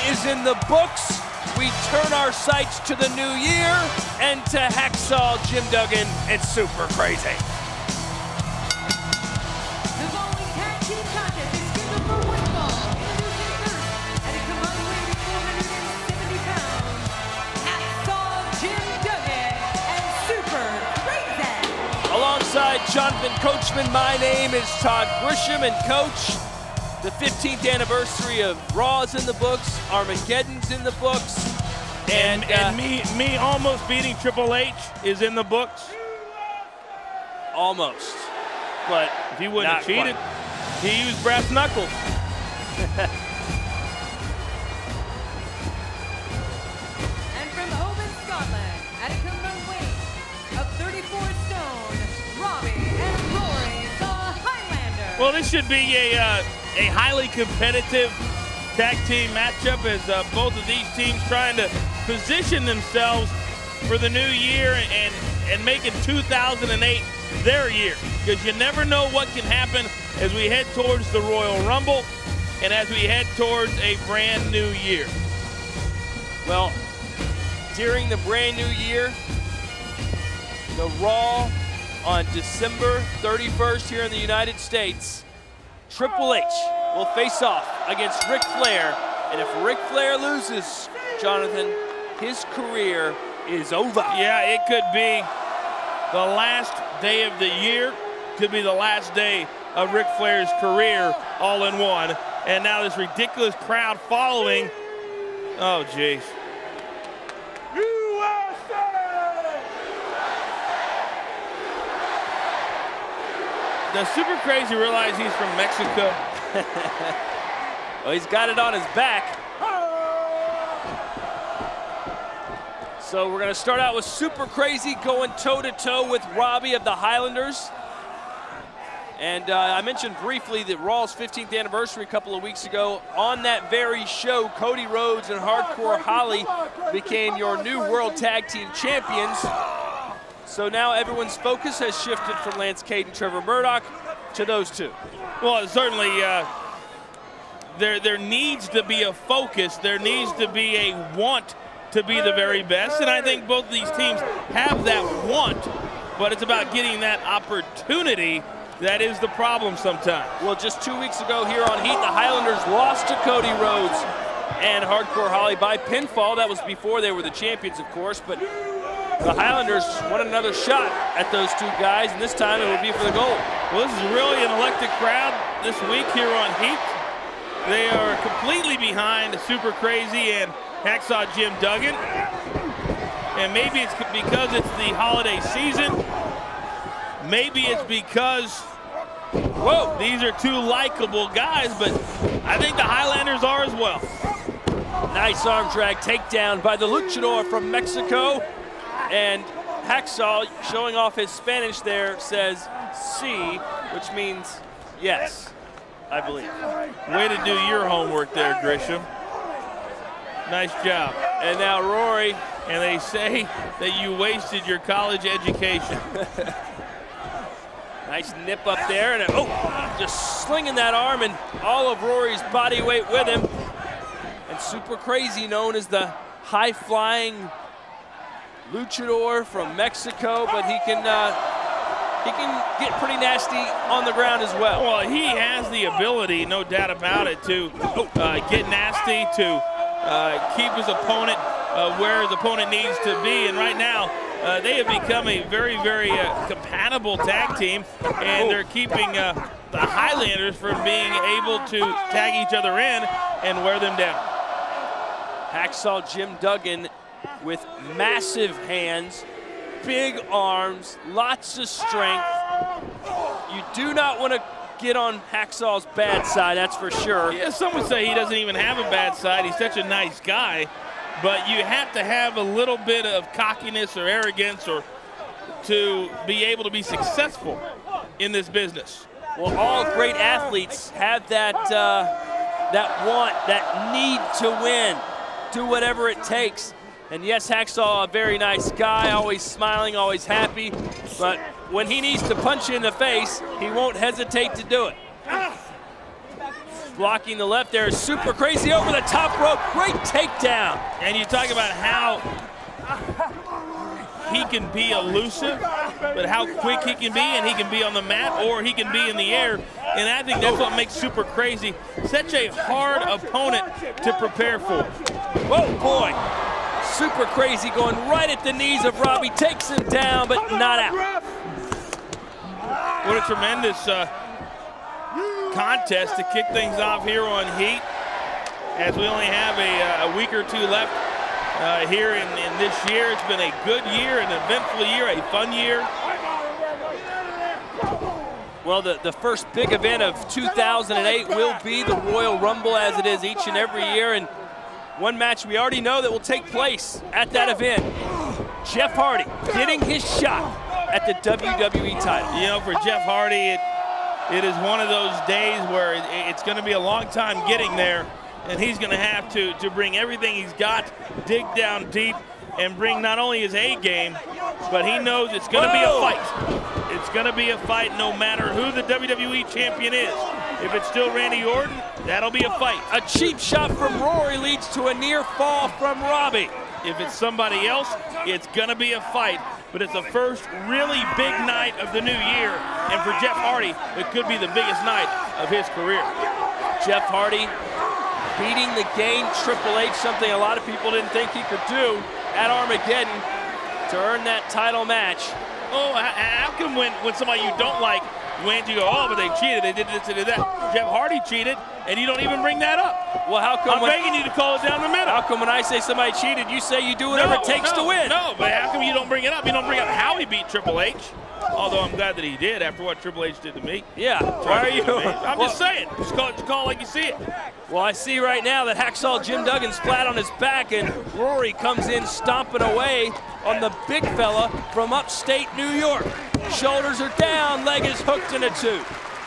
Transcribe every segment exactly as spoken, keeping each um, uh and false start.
is in the books. We turn our sights to the new year and to Hacksaw Jim Duggan and Super Crazy. The following tag team contest is scheduled for one fall. Introducing first, at a combined weight of four hundred seventy pounds, Hacksaw Jim Duggan and Super Crazy. Alongside Jonathan Coachman, my name is Todd Grisham, and Coach, the fifteenth anniversary of Raw's in the books, Armageddon's in the books, and, and, uh, and me, me almost beating Triple H is in the books. almost, but If he wouldn't not have cheated, quite. he used brass knuckles. And from Oban, Scotland, at a combined weight of thirty-four stone, Robbie and Rory the Highlander. Well, this should be a uh, a highly competitive tag team matchup as uh, both of these teams trying to position themselves for the new year and and making two thousand eight their year, because you never know what can happen as we head towards the Royal Rumble and as we head towards a brand new year. Well, during the brand new year, the Raw on December thirty-first here in the United States, Triple H will face off against Ric Flair, and if Ric Flair loses, Jonathan, his career is over. Yeah, it could be the last day of the year, could be the last day of Ric Flair's career all in one. And now this ridiculous crowd following. Oh, jeez. U S A! Does Super Crazy realize he's from Mexico? Well, he's got it on his back. So we're gonna start out with Super Crazy going toe-to-toe with Robbie of the Highlanders. And uh, I mentioned briefly that Raw's fifteenth anniversary a couple of weeks ago. On that very show, Cody Rhodes and Hardcore Holly became your new World Tag Team Champions. So now everyone's focus has shifted from Lance Cade and Trevor Murdoch to those two. Well, certainly uh, there, there needs to be a focus. There needs to be a want to be the very best. And I think both of these teams have that want, but it's about getting that opportunity. That is the problem sometimes. Well, just two weeks ago here on Heat, the Highlanders lost to Cody Rhodes and Hardcore Holly by pinfall. That was before they were the champions, of course, but the Highlanders want another shot at those two guys, and this time it will be for the gold. Well, this is really an electric crowd this week here on Heat. They are completely behind Super Crazy and Hacksaw Jim Duggan. And maybe it's because it's the holiday season. Maybe it's because, whoa, these are two likable guys, but I think the Highlanders are as well. Nice arm drag takedown by the luchador from Mexico. And Hacksaw, showing off his Spanish there, says sí, which means yes, I believe. Way to do your homework there, Grisham. Nice job. And now Rory. And they say that you wasted your college education. Nice nip up there, and oh, just slinging that arm and all of Rory's body weight with him. And Super Crazy, known as the high-flying luchador from Mexico, but he can uh, he can get pretty nasty on the ground as well. Well, he has the ability, no doubt about it, to uh, get nasty, to uh, keep his opponent uh, where his opponent needs to be. And right now, uh, they have become a very, very uh, compatible tag team, and they're keeping uh, the Highlanders from being able to tag each other in and wear them down. Hacksaw Jim Duggan with massive hands, big arms, lots of strength. You do not want to get on Hacksaw's bad side, that's for sure. Yeah, some would say he doesn't even have a bad side. He's such a nice guy. But you have to have a little bit of cockiness or arrogance or to be able to be successful in this business. Well, all great athletes have that, uh, that want, that need to win. Do whatever it takes. And yes, Hacksaw, a very nice guy, always smiling, always happy. But when he needs to punch you in the face, he won't hesitate to do it. blocking the left there. Super Crazy over the top rope. Great takedown. And you talk about how he can be elusive, but how quick he can be, and he can be on the mat or he can be in the air. And I think that's what makes Super Crazy such a hard opponent to prepare for. Whoa, boy. Super Crazy going right at the knees of Robbie. Takes him down, but not out. What a tremendous uh, contest to kick things off here on Heat, as we only have a, a week or two left uh, here in, in this year. It's been a good year, an eventful year, a fun year. Well, the, the first big event of two thousand eight will be the Royal Rumble, as it is each and every year. And one match we already know that will take place at that event. Jeff Hardy getting his shot at the W W E title. You know, for Jeff Hardy, it, it is one of those days where it, it's going to be a long time getting there, and he's going to have to, to bring everything he's got, dig down deep, and bring not only his A game, but he knows it's going to be a fight. It's going to be a fight no matter who the W W E champion is. If it's still Randy Orton, that'll be a fight. A cheap shot from Rory leads to a near fall from Robbie. If it's somebody else, it's going to be a fight. But it's the first really big night of the new year. And for Jeff Hardy, it could be the biggest night of his career. Jeff Hardy beating the game Triple H, something a lot of people didn't think he could do at Armageddon to earn that title match. Oh, how come when, when somebody you don't like wins, you go, oh, but they cheated, they did this, they did that. Jeff Hardy cheated, and you don't even bring that up. Well, how come I'm when, begging you to call it down the middle. How come when I say somebody cheated, you say you do whatever no, it takes no, to win? No, but how come you don't bring it up? You don't bring up how he beat Triple H. Although I'm glad that he did after what Triple H did to me. Yeah, why are you? I'm well, just saying, just call it, just call it like you see it. Well, I see right now that Hacksaw Jim Duggan's flat on his back, and Rory comes in stomping away on the big fella from upstate New York. Shoulders are down, leg is hooked in a two.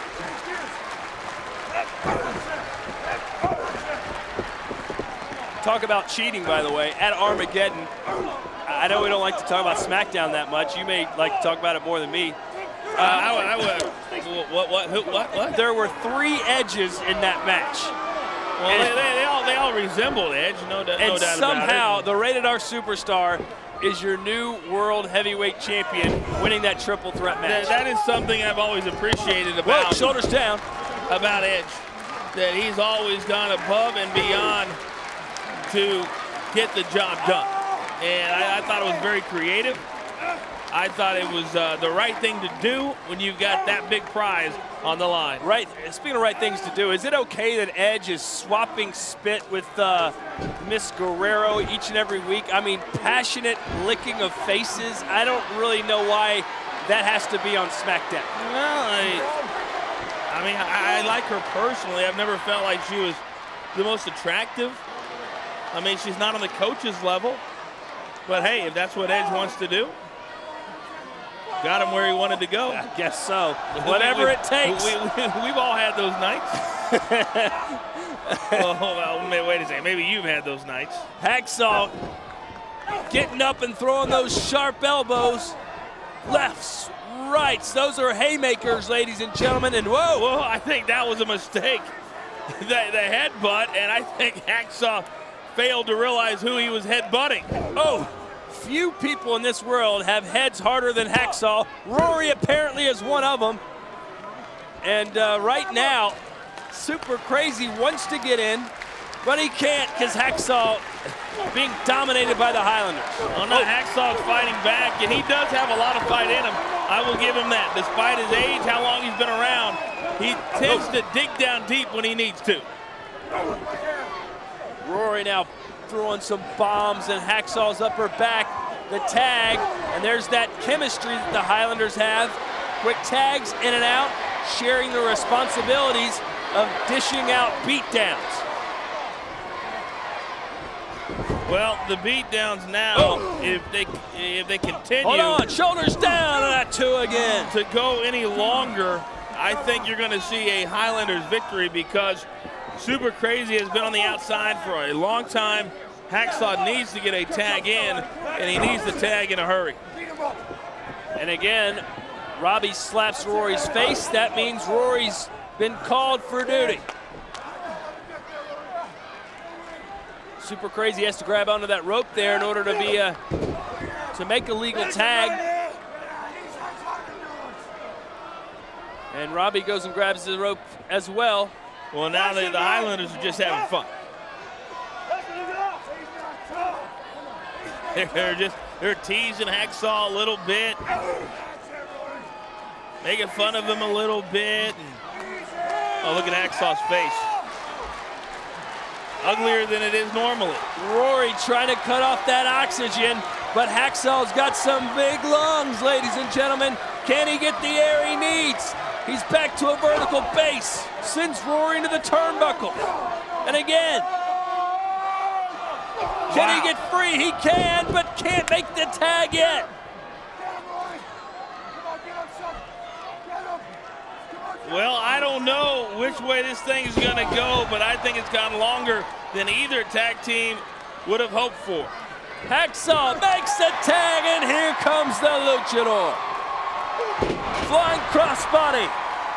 Talk about cheating, by the way, at Armageddon. I know we don't like to talk about SmackDown that much. You may like to talk about it more than me. Uh, I would, I would, what, what, who, what, what? There were three Edges in that match. Well, they, they, they all they all resemble Edge, no, no and doubt somehow about it. the Rated R Superstar is your new World Heavyweight Champion, winning that triple threat match. That, that is something I've always appreciated about Whoa, shoulders down. about Edge, that he's always gone above and beyond to get the job done. And I, I thought it was very creative. I thought it was uh, the right thing to do when you've got that big prize on the line. Right. Speaking of right things to do, is it okay that Edge is swapping spit with uh, Miss Guerrero each and every week? I mean, passionate licking of faces. I don't really know why that has to be on SmackDown. Well, I, I mean, I, I like her personally. I've never felt like she was the most attractive. I mean, she's not on the coach's level. But hey, if that's what Edge wants to do, got him where he wanted to go. I guess so. Whatever we, it takes. We, we, we've all had those nights. oh, well, wait a second. Maybe you've had those nights. Hacksaw getting up and throwing those sharp elbows. Lefts, rights. Those are haymakers, ladies and gentlemen. And whoa. Well, I think that was a mistake. the, the headbutt, and I think Hacksaw failed to realize who he was headbutting. Oh. Few people in this world have heads harder than Hacksaw. Rory apparently is one of them. And uh, right now, Super Crazy wants to get in, but he can't because Hacksaw being dominated by the Highlanders. Well, no, Hacksaw's fighting back, and he does have a lot of fight in him. I will give him that. Despite his age, how long he's been around, he tends to dig down deep when he needs to. Rory now throwing some bombs, and Hacksaw's upper back, the tag, and there's that chemistry that the Highlanders have. Quick tags in and out, sharing the responsibilities of dishing out beatdowns. Well, the beatdowns now, oh. if they if they continue, hold on, shoulders down, and that two again. To go any longer, I think you're going to see a Highlanders victory because Super Crazy has been on the outside for a long time. Hacksaw needs to get a tag in, and he needs the tag in a hurry. And again, Robbie slaps Rory's face. That means Rory's been called for duty. Super Crazy has to grab onto that rope there in order to be a, to make a legal tag. And Robbie goes and grabs the rope as well. Well, now the, the Highlanders are just having fun. They're just, they're teasing Hacksaw a little bit, making fun of him a little bit. Oh, look at Hacksaw's face. Uglier than it is normally. Rory trying to cut off that oxygen, but Hacksaw's got some big lungs, ladies and gentlemen. Can he get the air he needs? He's back to a vertical base, sends Rory into the turnbuckle. And again, can Wow. he get free? He can, but can't make the tag yet. Well, I don't know which way this thing is going to go, but I think it's gone longer than either tag team would have hoped for. Hacksaw makes the tag, and here comes the luchador. Flying crossbody.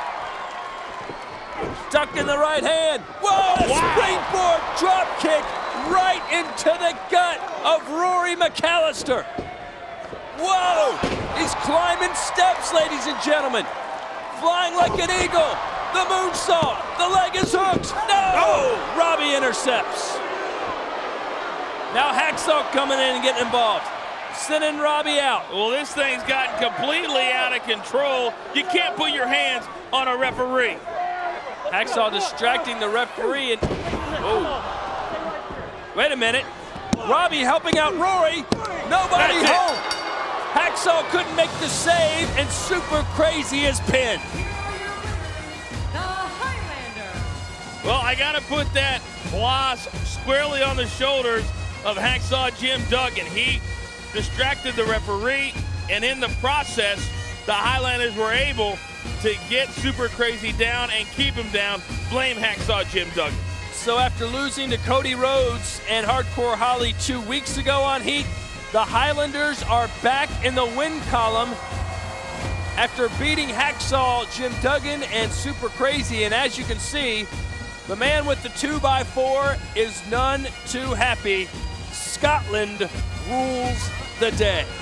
Duck in the right hand. Whoa, a Wow. springboard drop kick right into the gut of Rory McAllister. Whoa, he's climbing steps, ladies and gentlemen. Flying like an eagle. The moonsault. The leg is hooked. No! Oh. Robbie intercepts. Now Hacksaw coming in and getting involved. Sending Robbie out. Well, this thing's gotten completely out of control. You can't put your hands on a referee. Hacksaw distracting the referee. And oh, wait a minute. Robbie helping out Rory. Nobody That's it. home. Hacksaw couldn't make the save, and Super Crazy is pinned. The Highlander. Well, I got to put that loss squarely on the shoulders of Hacksaw Jim Duggan. He distracted the referee, and in the process, the Highlanders were able to get Super Crazy down and keep him down. Blame Hacksaw Jim Duggan. So after losing to Cody Rhodes and Hardcore Holly two weeks ago on Heat, the Highlanders are back in the win column after beating Hacksaw Jim Duggan and Super Crazy. And as you can see, the man with the two by four is none too happy. Scotland rules the day.